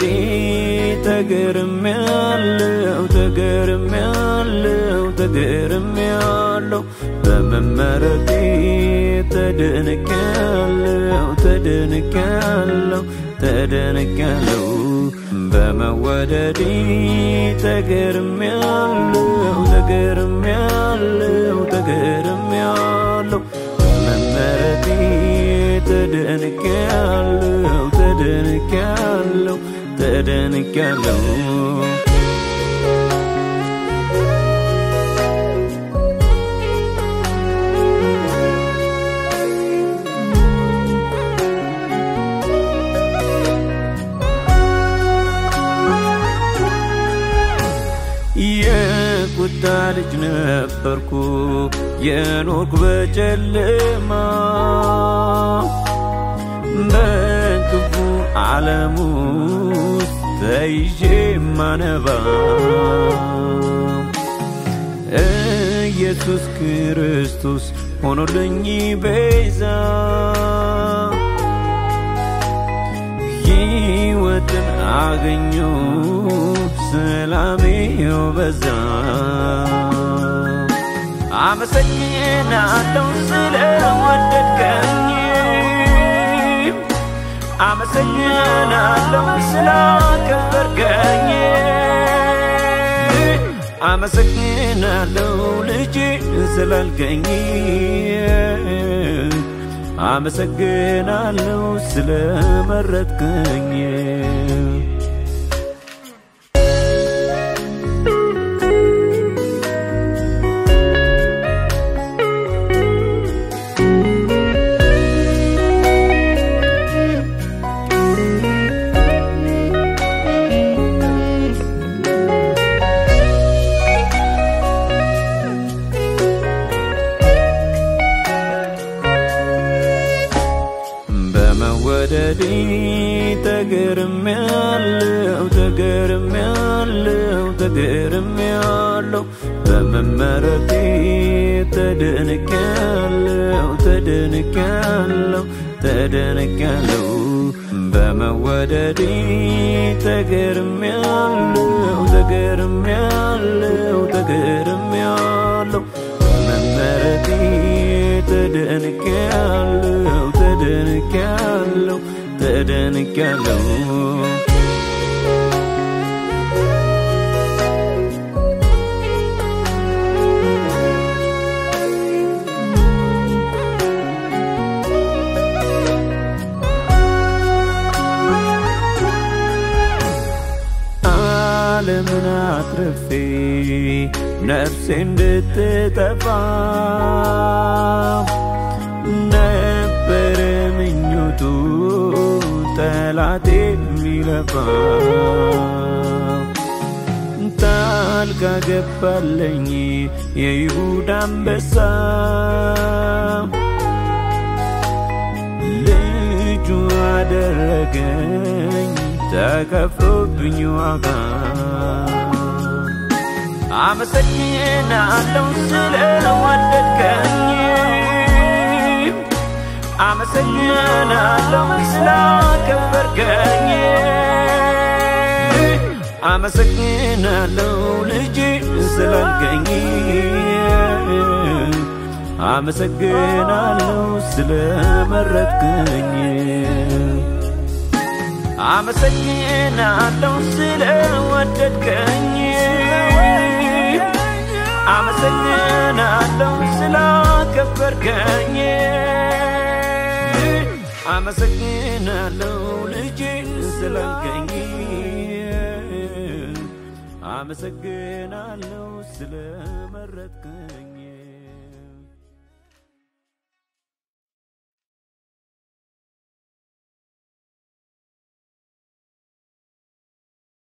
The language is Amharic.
በመወደዴ ተገርሜያለሁ በመመረጤ ተደንቄያለሁ በመወደዴ ተገርሜያለሁ በመመረጤ ተደንቄያለሁ የቁጣ ልጅ ነበርኩ የኖርኩ በጨለማ በክፉ ዓለም ውስጥ ተይዤ ማነባ ኢየሱስ ክርስቶስ ሆኖልኝ ቤዛ ሕይወትን አገኘሁ ሰላሜ በዛ አመሰግናለሁ ስለወደድከኝ አመሰግናለሁ ስላከበርከኝ አመሰግናለሁ ልጄ ስላልከኝ አመሰግናለሁ ስለመረጥከኝ በመወደዴ ተገርሜያለሁ በመመረጤ ተደንቄያለሁ በመወደዴ ተገርሜያለሁ በመመረጤ ተደንቄያለሁ ዓለምን አትርፌ ነፍሴ እንድትጠፋ ነበር ምኞቱ ጠላቴ የሚለፋ ጣልቃ ገባልኝ የይሁዳ አንበሳ ልጁ አደረገኝ ተከፍሎብኝ ዋጋ አመሰግናለሁ ስለወደድከኝ አመሰግናለሁ ስላከበርከኝ አመሰግናለሁ ልጄ ስላልከኝ አመሰግናለሁ ስለመረጥከኝ አመሰግናለሁ ስለወደድከኝ አመሰግናለሁ ስላከበርከኝ አመሰግናለሁ ልጄ ስላልከኝ አመሰግናለሁ ስለመረጥከኝ